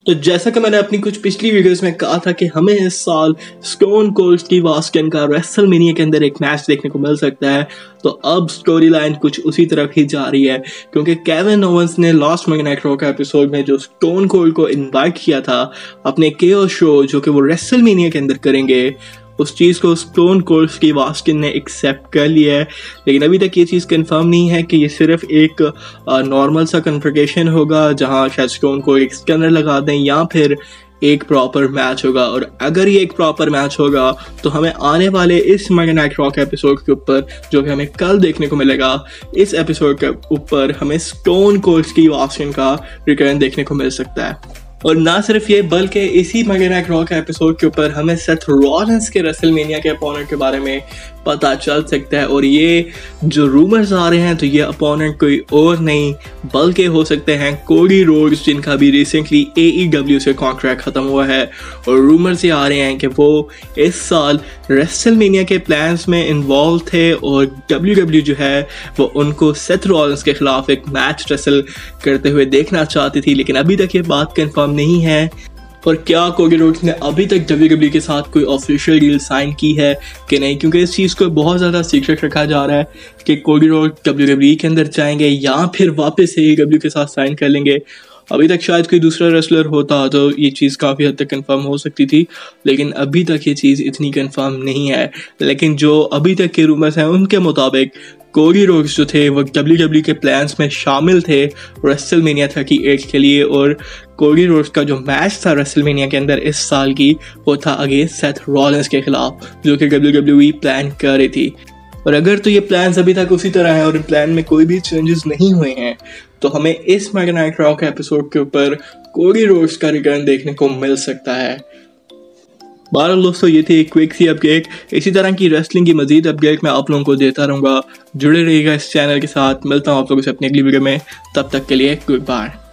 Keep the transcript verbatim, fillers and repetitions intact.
तो जैसा कि मैंने अपनी कुछ पिछली वीडियोस में कहा था कि हमें इस साल स्टोन कोल्ड स्टीव ऑस्टिन का रेसलमेनिया के अंदर एक मैच देखने को मिल सकता है। तो अब स्टोरी लाइन कुछ उसी तरफ ही जा रही है, क्योंकि केविन ओवेंस ने लास्ट मंडे नाइट रॉ का एपिसोड में जो स्टोन कोल्ड को इनवाइट किया था अपने केओस शो जो कि वो रेसलमेनिया के अंदर करेंगे, उस चीज़ को स्टोन कोल्ड स्टीव ऑस्टिन ने एक्सेप्ट कर लिया है। लेकिन अभी तक ये चीज़ कंफर्म नहीं है कि ये सिर्फ एक नॉर्मल सा कन्फ्रंटेशन होगा जहां शायद स्टोन को एक स्कैनर लगा दें, या फिर एक प्रॉपर मैच होगा। और अगर ये एक प्रॉपर मैच होगा तो हमें आने वाले इस मंडे नाइट रॉ के एपिसोड के ऊपर, जो कि हमें कल देखने को मिलेगा, इस एपिसोड के ऊपर हमें स्टोन कोल्ड स्टीव ऑस्टिन का रिटर्न देखने को मिल सकता है। और ना सिर्फ ये, बल्कि इसी मंडे नाइट रॉ के एपिसोड के ऊपर हमें सेथ रॉलिंस के रेसलमेनिया के अपोनेंट के बारे में पता चल सकता है। और ये जो रूमर्स आ रहे हैं तो ये अपोनेंट कोई और नहीं बल्कि हो सकते हैं कोडी रोड्स, जिनका भी रिसेंटली एईडब्ल्यू से कॉन्ट्रैक्ट खत्म हुआ है। और रूमर्स ये आ रहे हैं कि वो इस साल रेसलमेनिया के प्लान्स में इन्वॉल्व थे और डब्ल्यू डब्ल्यू जो है वो उनको सेथ रॉलिंस के खिलाफ एक मैच रेसल करते हुए देखना चाहती थी। लेकिन अभी तक ये बात कंफर्म नहीं है। और क्या कोडी रोड्स ने अभी तक डब्ल्यू डब्ल्यू के साथ कोई ऑफिशियल डील साइन की है कि नहीं, क्योंकि इस चीज़ को बहुत ज़्यादा सीक्रेट रखा जा रहा है कि कोडी रोड्स डब्ल्यू डब्ल्यू के अंदर जाएंगे या फिर वापस से एईडब्ल्यू के साथ साइन कर लेंगे। अभी तक शायद कोई दूसरा रेसलर होता तो ये चीज़ काफ़ी हद तक कंफर्म हो सकती थी, लेकिन अभी तक ये चीज़ इतनी कंफर्म नहीं है। लेकिन जो अभी तक के रूमर्स हैं उनके मुताबिक कोडी रोड्स जो थे वो डब्ल्यू डब्ल्यू के प्लान्स में शामिल थे रेसलमेनिया अड़तीस के लिए। और कोडी रोड्स का जो मैच था रेसलमेनिया के अंदर इस साल की, वो था अगेंस्ट सेथ रॉलिंस के खिलाफ, जो कि डब्ल्यू डब्ल्यू ई प्लान कर रही थी। और अगर तो ये प्लान्स अभी तक उसी तरह है और इन प्लान में कोई भी चेंजेस नहीं हुए हैं, तो हमें इस मंडे नाइट रॉ के एपिसोड के ऊपर कोडी रोड्स का रिटर्न देखने को मिल सकता है। बहरहाल दोस्तों, ये थी एक क्विक सी अपडेट। इसी तरह की रेसलिंग की मजीद अपडेट मैं आप लोगों को देता रहूँगा। जुड़े रहिएगा इस चैनल के साथ। मिलता हूँ आप लोगों से अपनी अगली वीडियो में, तब तक के लिए गुड बाय।